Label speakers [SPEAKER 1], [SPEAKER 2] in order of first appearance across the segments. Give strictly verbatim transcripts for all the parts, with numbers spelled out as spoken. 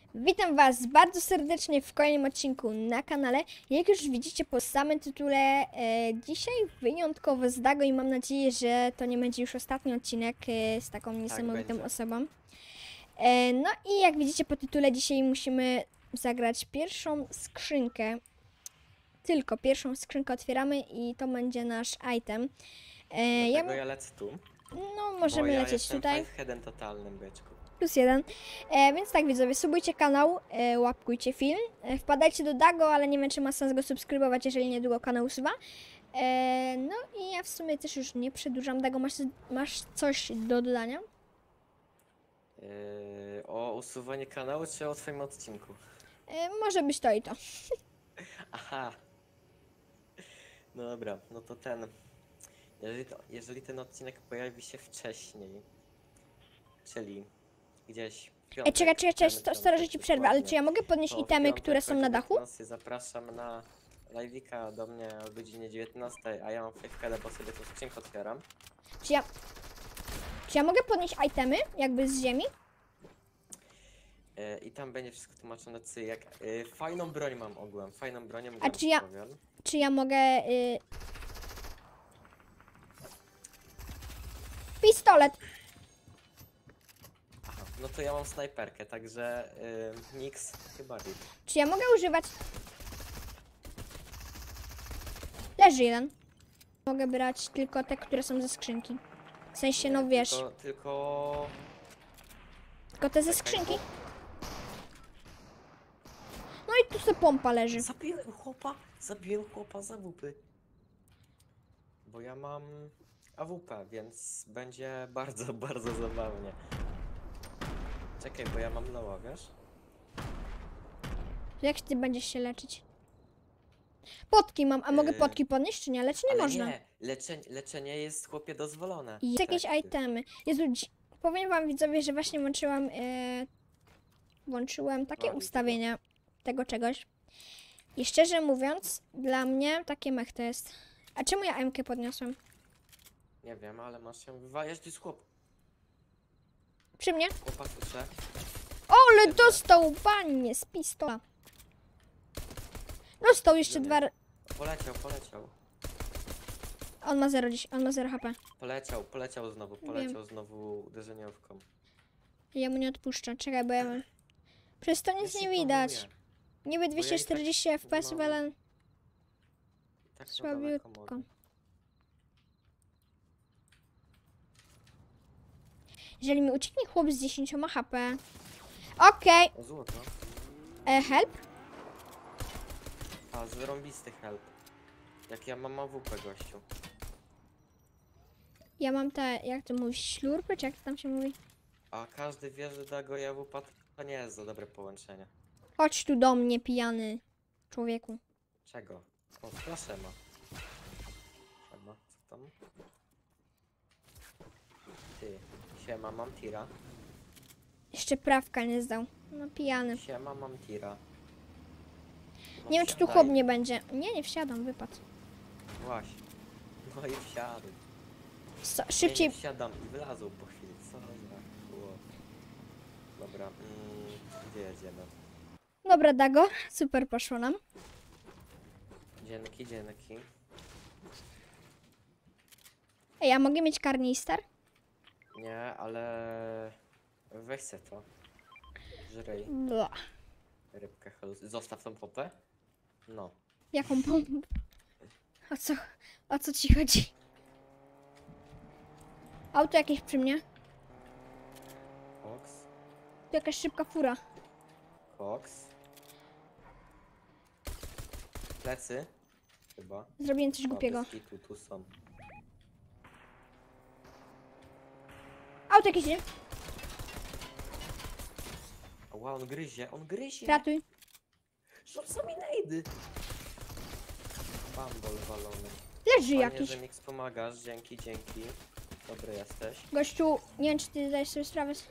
[SPEAKER 1] Witam Was bardzo serdecznie w kolejnym odcinku na kanale. Jak już widzicie po samym tytule, e, dzisiaj wyjątkowo z Dago i mam nadzieję, że to nie będzie już ostatni odcinek e, z taką niesamowitą
[SPEAKER 2] będzie.
[SPEAKER 1] osobą. E, no i jak widzicie po tytule, dzisiaj musimy zagrać pierwszą skrzynkę. Tylko pierwszą skrzynkę otwieramy i to będzie nasz item. E, ja,
[SPEAKER 2] Dlatego ja lecę tu.
[SPEAKER 1] no możemy
[SPEAKER 2] bo ja
[SPEAKER 1] lecieć
[SPEAKER 2] jestem
[SPEAKER 1] tutaj.
[SPEAKER 2] fiveheadem totalnym, byczku.
[SPEAKER 1] Plus jeden. E, więc tak widzowie, subujcie kanał, e, łapkujcie film, e, wpadajcie do Dago, ale nie wiem czy ma sens go subskrybować, jeżeli niedługo kanał usuwa. E, no i ja w sumie też już nie przedłużam. Dago, masz, masz coś do dodania?
[SPEAKER 2] Yy, o usuwanie kanału czy o twoim odcinku?
[SPEAKER 1] E, może być to i to.
[SPEAKER 2] Aha. No dobra, no to ten. Jeżeli, to, jeżeli ten odcinek pojawi się wcześniej, czyli gdzieś w
[SPEAKER 1] E,
[SPEAKER 2] piątek,
[SPEAKER 1] czekaj, czekaj, czekaj,
[SPEAKER 2] ten
[SPEAKER 1] sto- stara, że
[SPEAKER 2] piątek
[SPEAKER 1] ci przerwę, ale
[SPEAKER 2] dokładnie,
[SPEAKER 1] czy ja mogę podnieść
[SPEAKER 2] to w
[SPEAKER 1] itemy,
[SPEAKER 2] piątek
[SPEAKER 1] które
[SPEAKER 2] o
[SPEAKER 1] są na dachu?
[SPEAKER 2] dziewiętnastej zapraszam na live'ika do mnie o godzinie dziewiętnastej, a ja mam fiveheada, bo sobie tą skrzynkę otwieram.
[SPEAKER 1] Czy ja... Czy ja mogę podnieść itemy, jakby z ziemi?
[SPEAKER 2] Yy, I tam będzie wszystko tłumaczone, co jak. Yy, fajną broń mam ogółem, fajną bronią.
[SPEAKER 1] A czy ja-
[SPEAKER 2] powiem.
[SPEAKER 1] Czy ja mogę... Y... Pistolet!
[SPEAKER 2] Aha, no to ja mam snajperkę, także yy, mix chyba rip.
[SPEAKER 1] Czy ja mogę używać... Leży jeden. Mogę brać tylko te, które są ze skrzynki. W sensie, no
[SPEAKER 2] Nie,
[SPEAKER 1] wiesz,
[SPEAKER 2] Tylko, tylko...
[SPEAKER 1] tylko te ze
[SPEAKER 2] czekaj,
[SPEAKER 1] skrzynki. No i tu se pompa leży.
[SPEAKER 2] Zabiłem chłopa, zabiłem chłopa za łupy. Bo ja mam A W P, więc będzie bardzo, bardzo zabawnie. Czekaj, bo ja mam loła, wiesz?
[SPEAKER 1] Jak ty będziesz się leczyć? Potki mam, a mogę
[SPEAKER 2] Yy,
[SPEAKER 1] potki podnieść, czy nie? Lecz nie
[SPEAKER 2] Ale
[SPEAKER 1] można.
[SPEAKER 2] nie, leczenie, leczenie jest chłopie dozwolone.
[SPEAKER 1] I jakieś
[SPEAKER 2] Tak,
[SPEAKER 1] itemy. Jezu, dzi- powiem wam widzowie, że właśnie włączyłam e, włączyłem takie
[SPEAKER 2] No, i
[SPEAKER 1] ustawienia tego czegoś. I szczerze mówiąc, dla mnie takie mech to jest. A czemu ja M K podniosłem?
[SPEAKER 2] Nie wiem, ale masz się wywajać, to jest chłop.
[SPEAKER 1] Przy mnie?
[SPEAKER 2] Chłopa słyszę.
[SPEAKER 1] O, ale dostał panie z pistola. Dostał jeszcze dwa. r-
[SPEAKER 2] Poleciał, poleciał.
[SPEAKER 1] On ma zero dziś, on ma zero H P.
[SPEAKER 2] Poleciał, poleciał znowu, poleciał znowu uderzeniówką.
[SPEAKER 1] Ja mu nie odpuszczę. Czekaj, bo ja mam. Przez to nic
[SPEAKER 2] Ja
[SPEAKER 1] nie
[SPEAKER 2] się
[SPEAKER 1] widać.
[SPEAKER 2] planuję.
[SPEAKER 1] Niby dwieście czterdzieści F P S,
[SPEAKER 2] mam-
[SPEAKER 1] ale
[SPEAKER 2] I tak to daleko
[SPEAKER 1] słabiutko.
[SPEAKER 2] mogę.
[SPEAKER 1] Jeżeli mi ucieknie chłop z dziesięcioma H P. Okej.
[SPEAKER 2] O, złoto.
[SPEAKER 1] E, help?
[SPEAKER 2] A, zrąbisty help. Jak ja mam A W P, gościu.
[SPEAKER 1] Ja mam te, jak to mówisz, ślurpy, czy jak to tam się mówi?
[SPEAKER 2] A każdy wie, że da go A W P to nie jest za dobre połączenie.
[SPEAKER 1] Chodź tu do mnie, pijany człowieku.
[SPEAKER 2] Czego? O, flaszę ma. Siema, co tam? Ty, siema, mam tira.
[SPEAKER 1] Jeszcze prawka nie zdał. No pijany.
[SPEAKER 2] Siema, mam tira. No
[SPEAKER 1] Nie wiem, czy tu
[SPEAKER 2] wsiadaj.
[SPEAKER 1] chłop nie będzie. Nie, nie wsiadam, wypadł.
[SPEAKER 2] Właśnie. No i wsiadł.
[SPEAKER 1] So,
[SPEAKER 2] Nie,
[SPEAKER 1] szybciej.
[SPEAKER 2] nie wsiadam i wylazł po chwili. Co za było. Dobra, mm, gdzie jedziemy?
[SPEAKER 1] Dobra, Dago. Super poszło nam.
[SPEAKER 2] Dzięki, dzięki.
[SPEAKER 1] Ej, a mogę mieć karnister?
[SPEAKER 2] Nie, ale weź se to. Żryj
[SPEAKER 1] Bla.
[SPEAKER 2] rybkę halus. Zostaw tą popę. No.
[SPEAKER 1] Jaką pompę? O co, o co ci chodzi? Auto jakieś przy mnie?
[SPEAKER 2] Koks.
[SPEAKER 1] Tu jakaś szybka fura.
[SPEAKER 2] Koks. Plecy. Chyba.
[SPEAKER 1] Zrobiłem coś
[SPEAKER 2] O,
[SPEAKER 1] głupiego.
[SPEAKER 2] bez kitu, tu są.
[SPEAKER 1] Auto jakieś nie?
[SPEAKER 2] Ła, on gryzie, on gryzie.
[SPEAKER 1] Ratuj.
[SPEAKER 2] Rzuca mi nejdy. Bambol walony.
[SPEAKER 1] Leży
[SPEAKER 2] Fajnie,
[SPEAKER 1] jakiś.
[SPEAKER 2] że mi wspomagasz, dzięki, dzięki. Dobry jesteś.
[SPEAKER 1] Gościu, nie wiem, czy ty zdajesz sobie sprawę. z-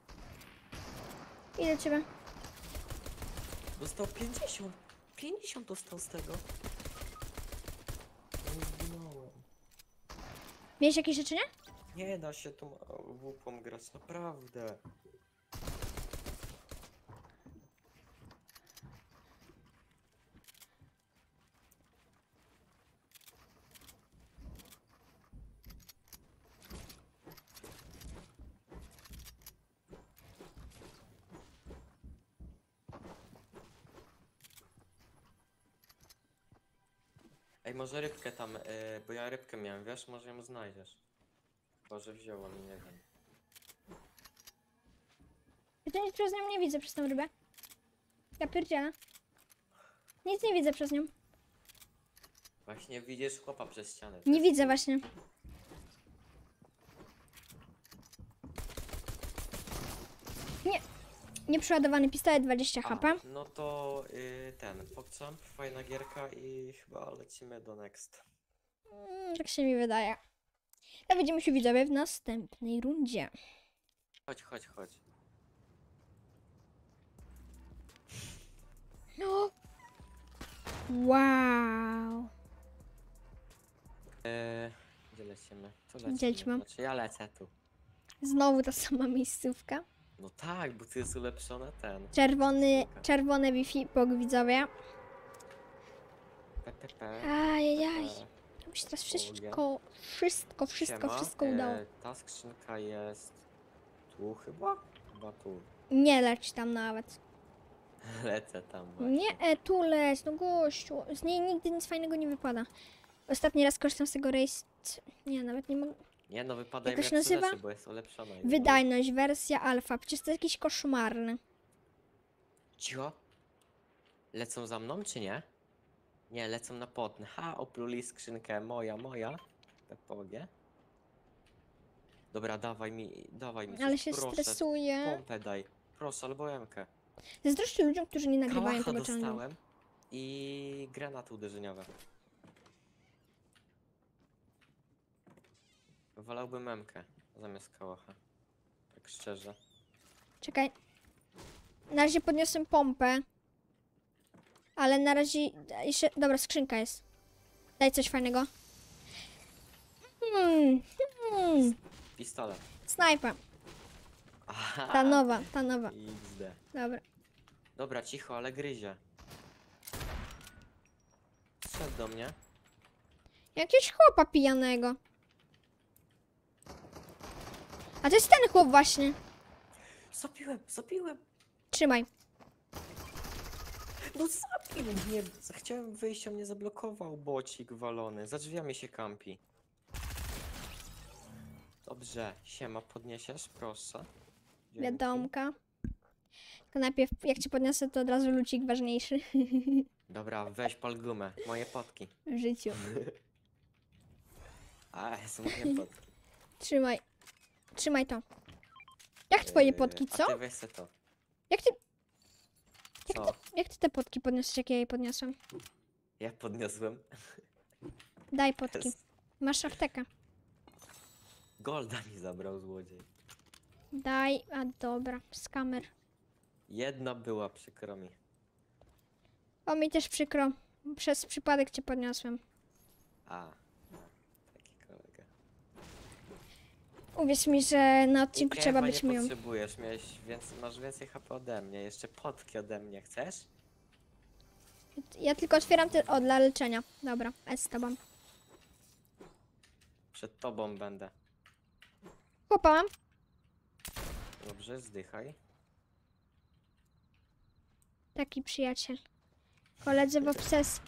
[SPEAKER 1] Idę do ciebie.
[SPEAKER 2] Dostał pięćdziesiąt. pięćdziesiąt dostał z tego. Nie zginąłem.
[SPEAKER 1] Miałeś jakieś rzeczy, nie?
[SPEAKER 2] Nie da się tą łupą grać, naprawdę. Ej, może rybkę tam, y, bo ja rybkę miałem, wiesz, może ją znajdziesz. Może wziąłem i nie wiem.
[SPEAKER 1] Ja to nic przez nią nie widzę, przez tą rybę. Ja pierdzielę. Nic nie widzę przez nią.
[SPEAKER 2] Właśnie widzisz chłopa przez ścianę.
[SPEAKER 1] Nie widzę właśnie. Nie. Nieprzeładowany pistolet, dwadzieścia
[SPEAKER 2] A,
[SPEAKER 1] H P.
[SPEAKER 2] no to y, ten, PogChamp, fajna gierka i chyba lecimy do next.
[SPEAKER 1] Mm, tak się mi wydaje. To widzimy się widzowie w następnej rundzie.
[SPEAKER 2] Chodź, chodź, chodź.
[SPEAKER 1] No. Wow.
[SPEAKER 2] Yy, gdzie lecimy? Tu lecimy.
[SPEAKER 1] Gdzie lecimy?
[SPEAKER 2] Znaczy ja lecę tu.
[SPEAKER 1] Znowu ta sama miejscówka.
[SPEAKER 2] No tak, bo tu jest ulepszone ten.
[SPEAKER 1] Czerwony, czerwone Wi-Fi, pog widzowie.
[SPEAKER 2] P P P.
[SPEAKER 1] Ajajaj.
[SPEAKER 2] P.
[SPEAKER 1] Mi się teraz wszystko, wszystko, wszystko,
[SPEAKER 2] Siema,
[SPEAKER 1] wszystko udało.
[SPEAKER 2] e, ta skrzynka jest tu chyba? Chyba tu.
[SPEAKER 1] Nie leć tam nawet.
[SPEAKER 2] Lecę tam właśnie.
[SPEAKER 1] Nie, e, tu leć, no gościu. Z niej nigdy nic fajnego nie wypada. Ostatni raz korzystam z tego race... Nie, nawet nie mogę...
[SPEAKER 2] Nie no, wypada
[SPEAKER 1] Jak
[SPEAKER 2] im
[SPEAKER 1] to się
[SPEAKER 2] lepsze
[SPEAKER 1] nazywa?
[SPEAKER 2] rzeczy, bo jest ulepszona. i-
[SPEAKER 1] Wydajność, wersja alfa. Przecież to jakiś koszmarny.
[SPEAKER 2] Cicho. Lecą za mną, czy nie? Nie, lecą na potny. Ha, opluli skrzynkę. Moja, moja. Pepogie. Dobra, dawaj mi, dawaj mi coś,
[SPEAKER 1] Ale się
[SPEAKER 2] proszę.
[SPEAKER 1] stresuje.
[SPEAKER 2] Pompę daj. Proszę, albo emkę.
[SPEAKER 1] Zazdroszczę ludziom, którzy nie nagrywają
[SPEAKER 2] Kałacha
[SPEAKER 1] tego channelu.
[SPEAKER 2] dostałem i granaty uderzeniowe. Wolałbym emkę zamiast kałacha. Tak szczerze.
[SPEAKER 1] Czekaj. Na razie podniosłem pompę. Ale na razie... Jeszcze... Dobra, skrzynka jest. Daj coś fajnego. Hmm. Hmm.
[SPEAKER 2] Pistolet.
[SPEAKER 1] Snajpa.
[SPEAKER 2] Aha.
[SPEAKER 1] Ta nowa, ta nowa.
[SPEAKER 2] X D.
[SPEAKER 1] Dobra.
[SPEAKER 2] Dobra, cicho, ale gryzie. Szedł do mnie.
[SPEAKER 1] Jakiegoś chłopa pijanego. A to jest ten chłop właśnie.
[SPEAKER 2] Zabiłem, zabiłem.
[SPEAKER 1] Trzymaj.
[SPEAKER 2] No zabił mnie. Chciałem wyjść, a mnie zablokował bocik walony. Za drzwiami się kampi. Dobrze, siema, podniesiesz? Proszę. Dzięki.
[SPEAKER 1] Wiadomka. Tylko najpierw, jak cię podniosę, to od razu lucik ważniejszy
[SPEAKER 2] Dobra, weź pal gumę. Moje potki.
[SPEAKER 1] w życiu.
[SPEAKER 2] A, są moje potki.
[SPEAKER 1] Trzymaj. Trzymaj to. Jak twoje
[SPEAKER 2] Yy,
[SPEAKER 1] potki,
[SPEAKER 2] A
[SPEAKER 1] co?
[SPEAKER 2] ty weź se to.
[SPEAKER 1] Jak ty,
[SPEAKER 2] Co?
[SPEAKER 1] jak ty te potki podniosłeś, jak ja je podniosłem?
[SPEAKER 2] Ja podniosłem.
[SPEAKER 1] Daj potki. Masz aptekę.
[SPEAKER 2] Golda mi zabrał złodziej.
[SPEAKER 1] Daj, a dobra, z kamer.
[SPEAKER 2] Jedna była, przykro mi.
[SPEAKER 1] O, mi też przykro. Przez przypadek cię podniosłem.
[SPEAKER 2] A, no, taki kolega.
[SPEAKER 1] Uwierz mi, że na odcinku
[SPEAKER 2] Nie,
[SPEAKER 1] trzeba
[SPEAKER 2] chyba
[SPEAKER 1] być
[SPEAKER 2] nie
[SPEAKER 1] miłym.
[SPEAKER 2] potrzebujesz, miałeś więcej, masz więcej H P ode mnie, jeszcze potki ode mnie, chcesz?
[SPEAKER 1] Ja tylko otwieram te... O, dla leczenia. Dobra, a z tobą.
[SPEAKER 2] Przed tobą będę.
[SPEAKER 1] Chłopa mam.
[SPEAKER 2] Dobrze, zdychaj.
[SPEAKER 1] Taki przyjaciel. Koledzy w obsesji.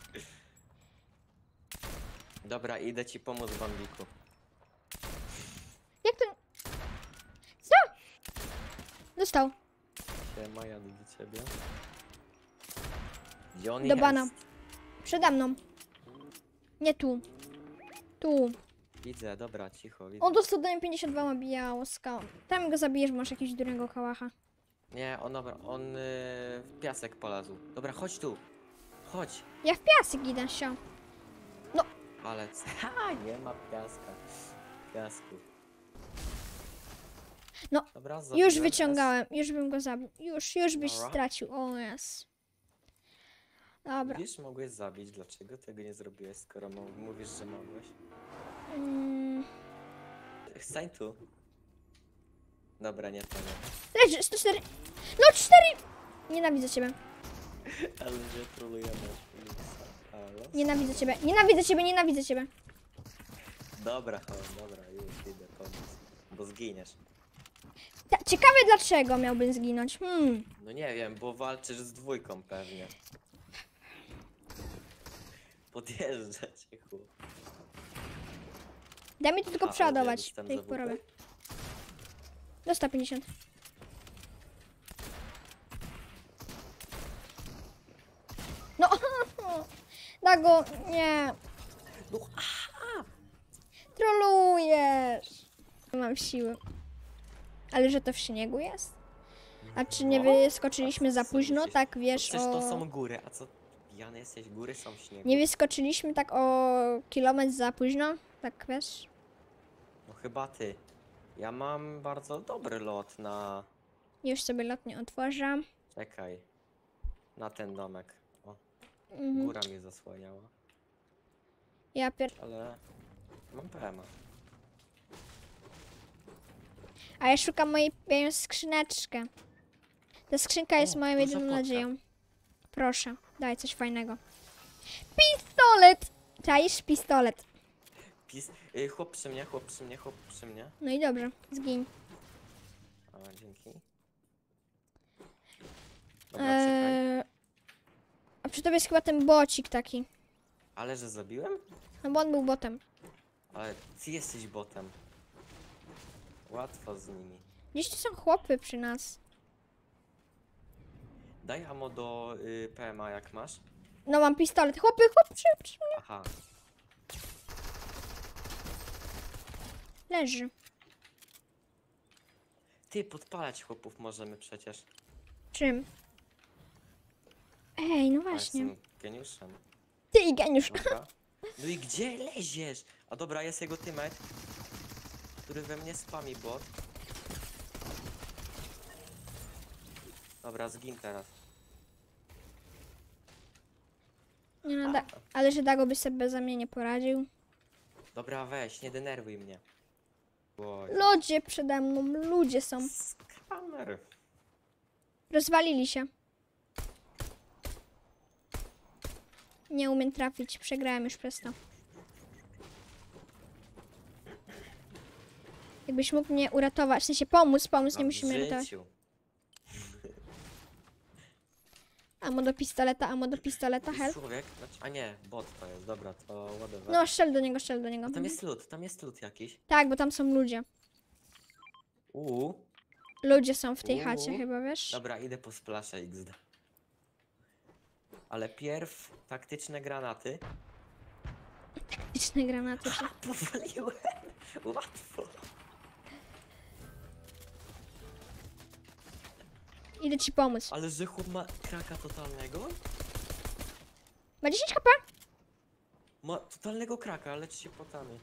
[SPEAKER 2] Dobra, idę ci pomóc, Bambiku.
[SPEAKER 1] Jak to... Co? Dostał.
[SPEAKER 2] Siema, jadę do ciebie. Gdzie on
[SPEAKER 1] Do
[SPEAKER 2] jest?
[SPEAKER 1] bana. Przede mną. Nie tu. Tu.
[SPEAKER 2] Widzę, dobra, cicho, widzę.
[SPEAKER 1] On dostał do M pięćdziesiąt dwa, ma biało skał. Tam go zabijesz, masz jakiegoś durnego kałacha.
[SPEAKER 2] Nie, on dobra, on yy, w piasek polazł. Dobra, chodź tu. Chodź.
[SPEAKER 1] Ja w piasek idę, sio.
[SPEAKER 2] Palec. Ha, nie ma piaska. Piasku.
[SPEAKER 1] No,
[SPEAKER 2] Dobra,
[SPEAKER 1] Już
[SPEAKER 2] zabiłem
[SPEAKER 1] wyciągałem, już bym go zabił. Już, już byś
[SPEAKER 2] Dobra.
[SPEAKER 1] stracił. O, jest.
[SPEAKER 2] S.
[SPEAKER 1] Dobra.
[SPEAKER 2] Widzisz, mogłeś zabić. Dlaczego tego nie zrobiłeś, skoro mo- mówisz, że mogłeś?
[SPEAKER 1] Mm.
[SPEAKER 2] Stań tu. Dobra, nie to nie.
[SPEAKER 1] Leży, sto cztery. No, cztery! Nienawidzę ciebie.
[SPEAKER 2] Ale że trolujemy. Halo?
[SPEAKER 1] Nienawidzę ciebie. Nienawidzę ciebie, nienawidzę ciebie.
[SPEAKER 2] Dobra, o, dobra, już idę pomóc. Bo zginiesz.
[SPEAKER 1] Ta, ciekawe dlaczego miałbym zginąć. Hmm.
[SPEAKER 2] No nie wiem, bo walczysz z dwójką pewnie. Podjeżdża cię, chłop.
[SPEAKER 1] Daj mi to tylko
[SPEAKER 2] A,
[SPEAKER 1] przeładować.
[SPEAKER 2] dostałem
[SPEAKER 1] To ich
[SPEAKER 2] za
[SPEAKER 1] porobię.
[SPEAKER 2] W P?
[SPEAKER 1] Do sto pięćdziesiąt. No! Dago, nie.
[SPEAKER 2] No,
[SPEAKER 1] Trolujesz. Nie mam siły. Ale że to w śniegu jest? A czy nie
[SPEAKER 2] no.
[SPEAKER 1] wyskoczyliśmy za
[SPEAKER 2] Co
[SPEAKER 1] późno?
[SPEAKER 2] myślisz?
[SPEAKER 1] Tak,
[SPEAKER 2] No
[SPEAKER 1] wiesz,
[SPEAKER 2] przecież to
[SPEAKER 1] o...
[SPEAKER 2] są góry, a co? Pijany jesteś, góry są w śniegu.
[SPEAKER 1] Nie wyskoczyliśmy tak o kilometr za późno? Tak, wiesz?
[SPEAKER 2] No chyba ty. Ja mam bardzo dobry lot na...
[SPEAKER 1] Już sobie lotnie otworzę.
[SPEAKER 2] Czekaj. Na ten domek. O,
[SPEAKER 1] Mhm.
[SPEAKER 2] góra mnie zasłaniała.
[SPEAKER 1] Ja pier...
[SPEAKER 2] Ale... Mam P M a.
[SPEAKER 1] A ja szukam mojej moją skrzyneczkę. Ta skrzynka jest
[SPEAKER 2] O,
[SPEAKER 1] moją
[SPEAKER 2] duża
[SPEAKER 1] jedyną
[SPEAKER 2] potka.
[SPEAKER 1] nadzieją. Proszę, daj coś fajnego. Pistolet! Czaisz? Pistolet.
[SPEAKER 2] Pis... Y, chłop przy mnie, chłop przy mnie, chłop przy mnie.
[SPEAKER 1] No i dobrze, zgiń.
[SPEAKER 2] A, dzięki. Dobra, czekaj.
[SPEAKER 1] Eee... A przy tobie jest chyba ten bocik taki.
[SPEAKER 2] Ale że zabiłem?
[SPEAKER 1] No bo on był botem.
[SPEAKER 2] Ale ty jesteś botem. Łatwo z nimi.
[SPEAKER 1] Gdzieś tu są chłopy przy nas.
[SPEAKER 2] Daj ammo do y, P M a jak masz.
[SPEAKER 1] No mam pistolet. Chłopy, chłopy przy, przy mnie.
[SPEAKER 2] Aha.
[SPEAKER 1] Leży.
[SPEAKER 2] Ty, podpalać chłopów możemy przecież.
[SPEAKER 1] Czym? Ej, no
[SPEAKER 2] A
[SPEAKER 1] właśnie.
[SPEAKER 2] jestem geniuszem.
[SPEAKER 1] Ty i geniusz.
[SPEAKER 2] Dobra. No i gdzie leziesz? A dobra, jest jego teammate, który we mnie spami bot. Dobra, zgin teraz.
[SPEAKER 1] Nie no, da... Ale że Dago by sobie beze mnie nie poradził.
[SPEAKER 2] Dobra, weź, nie denerwuj mnie. Oj.
[SPEAKER 1] Ludzie przede mną, ludzie są.
[SPEAKER 2] Skamer.
[SPEAKER 1] Rozwalili się. Nie umiem trafić, przegrałem już przez to. Jakbyś mógł mnie uratować, w sensie pomóc, pomóc, nie
[SPEAKER 2] No, w
[SPEAKER 1] musimy ratować.
[SPEAKER 2] życiu.
[SPEAKER 1] Amo do pistoleta, amo do pistoleta,
[SPEAKER 2] Jest
[SPEAKER 1] help.
[SPEAKER 2] człowiek, znaczy, a nie, bot to jest, dobra, to whatever.
[SPEAKER 1] No, strzel do niego, strzel do niego.
[SPEAKER 2] Tam jest lód, tam jest lód jakiś.
[SPEAKER 1] Tak, bo tam są ludzie.
[SPEAKER 2] Uuu.
[SPEAKER 1] Ludzie są w tej
[SPEAKER 2] Uuu.
[SPEAKER 1] chacie chyba, wiesz?
[SPEAKER 2] Dobra, idę po splasze X D. Ale pierw taktyczne granaty.
[SPEAKER 1] Liczne granaty. czy-
[SPEAKER 2] Powaliłem. Łatwo.
[SPEAKER 1] Idę ci pomóc.
[SPEAKER 2] Ale że chłop ma kraka totalnego?
[SPEAKER 1] Ma dziesięć H P?
[SPEAKER 2] Ma totalnego kraka, lecz się potami.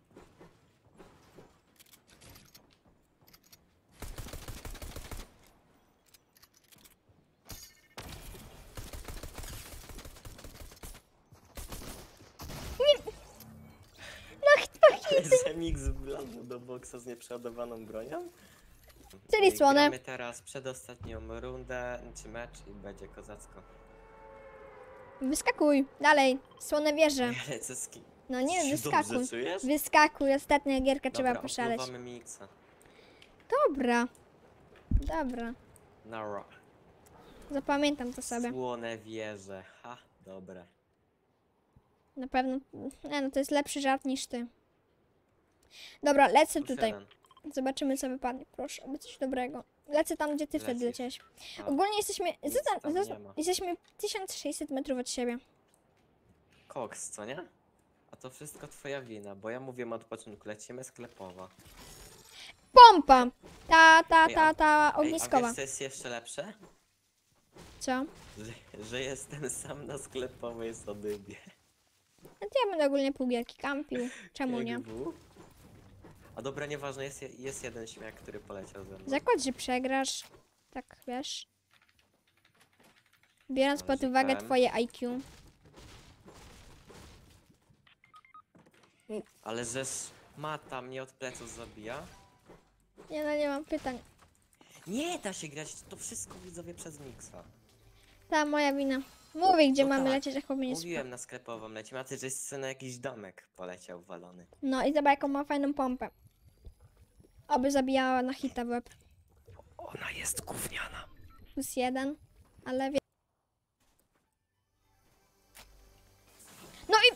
[SPEAKER 1] No, chyba
[SPEAKER 2] Zemix wlazł do boksa z nieprzeładowaną bronią.
[SPEAKER 1] Czyli
[SPEAKER 2] Ej,
[SPEAKER 1] słone.
[SPEAKER 2] Gramy teraz przedostatnią rundę, czy mecz i będzie kozacko.
[SPEAKER 1] Wyskakuj, dalej. Słone wieże.
[SPEAKER 2] Ja lecę z kim?
[SPEAKER 1] No nie,
[SPEAKER 2] Się
[SPEAKER 1] wyskakuj.
[SPEAKER 2] dobrze czujesz?
[SPEAKER 1] Wyskakuj, ostatnia gierka trzeba
[SPEAKER 2] Dobra,
[SPEAKER 1] poszaleć.
[SPEAKER 2] opływamy miksa.
[SPEAKER 1] Dobra. Dobra.
[SPEAKER 2] Nara.
[SPEAKER 1] Zapamiętam to sobie.
[SPEAKER 2] Słone wieże. Ha, dobre.
[SPEAKER 1] Na pewno. Nie, no to jest lepszy żart niż ty. Dobra, lecę
[SPEAKER 2] Plus
[SPEAKER 1] tutaj.
[SPEAKER 2] jeden.
[SPEAKER 1] Zobaczymy co wypadnie. Proszę, aby coś dobrego. Lecę tam, gdzie ty wtedy
[SPEAKER 2] Lecisz.
[SPEAKER 1] leciałeś.
[SPEAKER 2] A,
[SPEAKER 1] Ogólnie jesteśmy.
[SPEAKER 2] nic
[SPEAKER 1] Zada,
[SPEAKER 2] tam
[SPEAKER 1] zada,
[SPEAKER 2] nie ma.
[SPEAKER 1] jesteśmy tysiąc sześćset metrów od siebie.
[SPEAKER 2] Koks, co nie? A to wszystko twoja wina, bo ja mówię od początku, lecimy sklepowa.
[SPEAKER 1] Pompa! Ta, ta,
[SPEAKER 2] Ej,
[SPEAKER 1] ta,
[SPEAKER 2] a-
[SPEAKER 1] ta
[SPEAKER 2] Ej, a
[SPEAKER 1] ogniskowa.
[SPEAKER 2] wiesz co jest jeszcze lepsze?
[SPEAKER 1] Co?
[SPEAKER 2] Że, że jestem sam na sklepowej sodybie.
[SPEAKER 1] No to ja będę ogólnie pół gierki kampił. Czemu nie?
[SPEAKER 2] Jak był? A dobra, nieważne, jest, je- jest jeden śmiech, który poleciał ze mną.
[SPEAKER 1] Zakład, że przegrasz. Tak, wiesz. Biorąc pod
[SPEAKER 2] Może
[SPEAKER 1] uwagę
[SPEAKER 2] ten?
[SPEAKER 1] twoje I Q.
[SPEAKER 2] Ale że mata mnie od pleców zabija.
[SPEAKER 1] Nie no, nie mam pytań.
[SPEAKER 2] Nie da się grać, to wszystko widzowie przez miksa.
[SPEAKER 1] Ta moja wina. Mówię, gdzie
[SPEAKER 2] No
[SPEAKER 1] mamy
[SPEAKER 2] tak,
[SPEAKER 1] lecieć, jak mnie nie słucha.
[SPEAKER 2] Mówiłem na sklepową lecimy, a ty, że jest na jakiś domek poleciał walony.
[SPEAKER 1] No i zobacz, jaką ma fajną pompę. Oby zabijała na hita w łeb.
[SPEAKER 2] Ona jest gówniana.
[SPEAKER 1] Plus jeden. Ale wie... No i...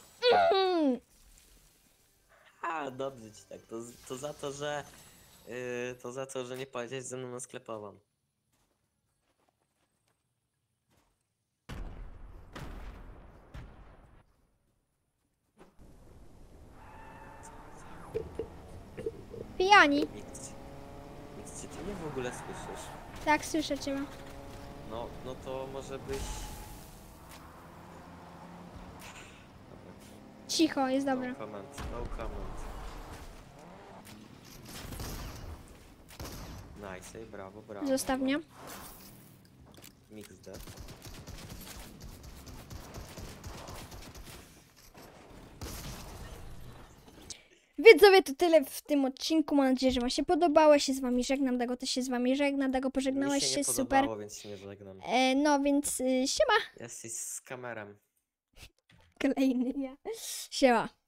[SPEAKER 2] A, dobrze ci tak. To, to za to, że... Yy, to za to, że nie powiedziałeś ze mną na sklepową.
[SPEAKER 1] Pijani.
[SPEAKER 2] Nikt, nikt cię ty nie w ogóle słyszysz.
[SPEAKER 1] Tak, słyszę cię.
[SPEAKER 2] No, no to może byś...
[SPEAKER 1] Cicho, jest
[SPEAKER 2] No
[SPEAKER 1] dobra.
[SPEAKER 2] comment, no comment. Nice, brawo, brawo.
[SPEAKER 1] Zostaw mnie.
[SPEAKER 2] Mix dead.
[SPEAKER 1] Widzowie, to tyle w tym odcinku. Mam nadzieję, że wam się podobało. Ja się z wami żegnam. Dago też się z wami żegna. Dago,
[SPEAKER 2] Mi
[SPEAKER 1] pożegnałeś
[SPEAKER 2] się
[SPEAKER 1] się,
[SPEAKER 2] nie
[SPEAKER 1] super.
[SPEAKER 2] podobało, więc się nie żegnam.
[SPEAKER 1] E, no więc y, siema.
[SPEAKER 2] Jesteś z kamerem.
[SPEAKER 1] Kolejny ja. Siema.